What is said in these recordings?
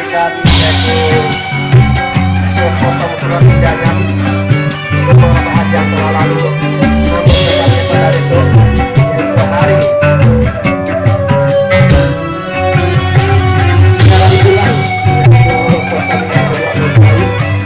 dilaksanakan yaitu sepotong surat undangan untuk beberapa hari yang telah lalu untuk sebagai pada itu yaitu hari sekarang bulan untuk pertandingan kedua mulai.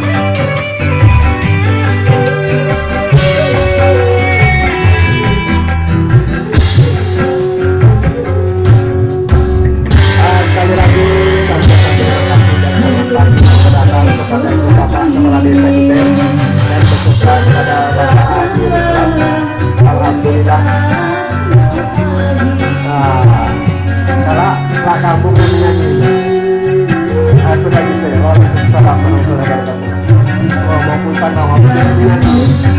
Sekali lagi kami sampaikan dan mengucapkan kepada Bapak Kepala Desa kita dan beserta kepada Bapak Haji Ruslan. Alhamdulillah. Kalau kampung yang menyanyi, aku lagi sewa salah penonton agar kamu. Oh maupun tanah maupun menyanyi.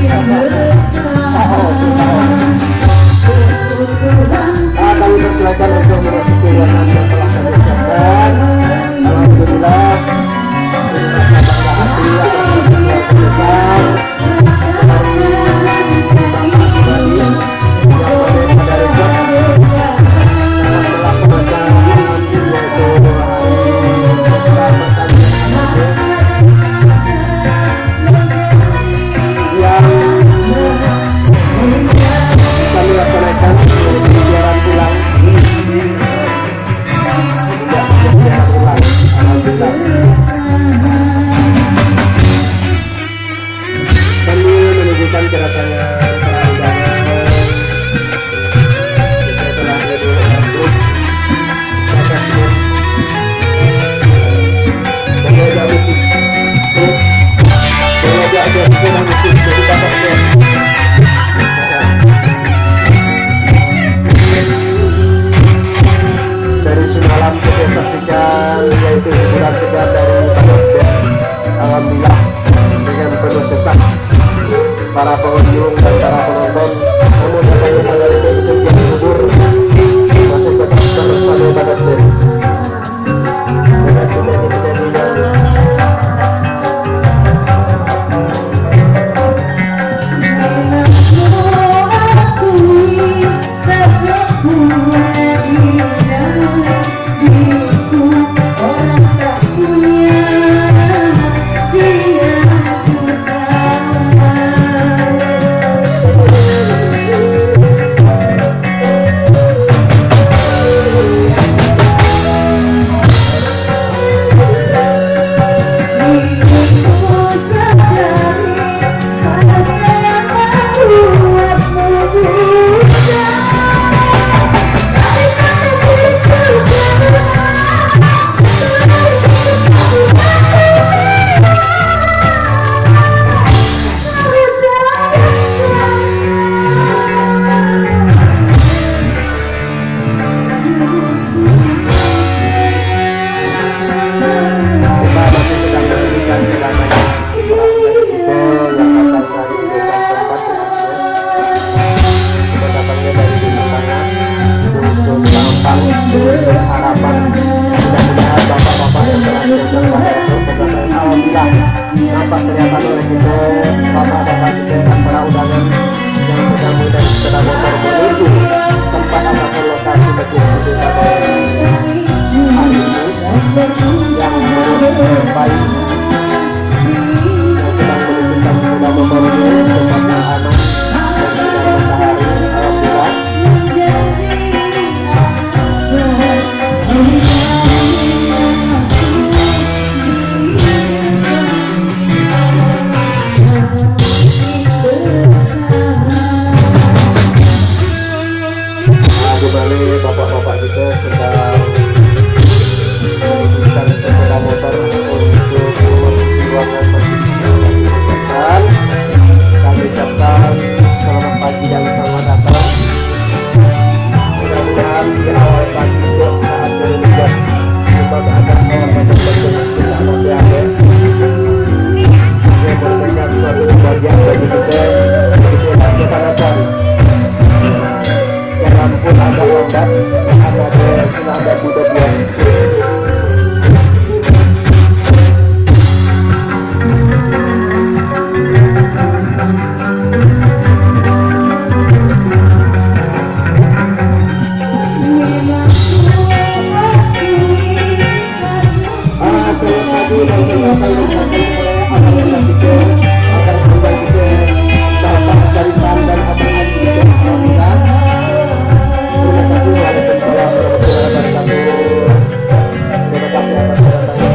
Kami persilakan untuk merespon yang telah kami ucapkan. Alhamdulillah. Terima kasih hati atas semua besar. Dari semalam kita saksikan yaitu hiburan segar dari Bapak Ben. Alhamdulillah dengan penuh sesak para pengunjung dan para penonton. Namun katanya pada itu yang subur masih tetap terus pada Bapak Ben. Dengan penyanyi-penyanyi yang harapan mudah-mudahan bapak-bapak yang telah diundang alhamdulillah nampak kelihatan oleh kita bapak-bapak kita dan para undangan yang bergabung dari sepeda motor menuju tempat atau lokasi masjid itu pada hari ini yang menurut baik yang sedang menunjukkan sepeda motor ini tempatnya aman dan sinar matahari. Alhamdulillah. Kembali bapak-bapak kita sedang menggunakan sepeda motor untuk menuju ruangan masjid kesehatan. Kami ucapkan selamat pagi dan selamat datang. Mudah-mudahan di awal pagi itu saat hujan semoga ada orang yang berkenan nanti akhir yang merupakan suatu kebahagiaan bagi kita begitu dan kepanasan. Jangan pun agak lambat, sudah ada budak buang. sangat maju dan merasa dilakukan oleh abang ayah kita agar abang kita dapat barisan dan abang ayah kita alhamdulillah. Terima kasih. Waalaikumsalam warahmatullahi wabarakatuh. Terima kasih atas kedatangan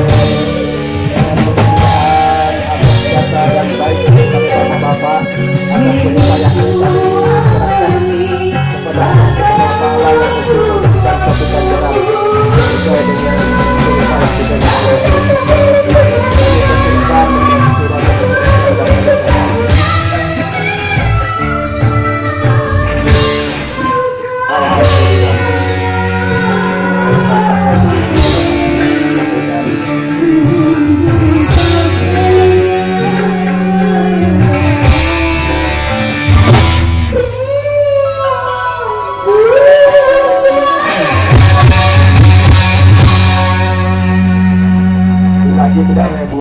mudah-mudahan atas jasa yang baik dari bapak-bapak atas jeripayah yang kami serahkan kepada Allah yang untuk memberikan suatu ganjaran sesuai dengan jeripayah kita lagi tidak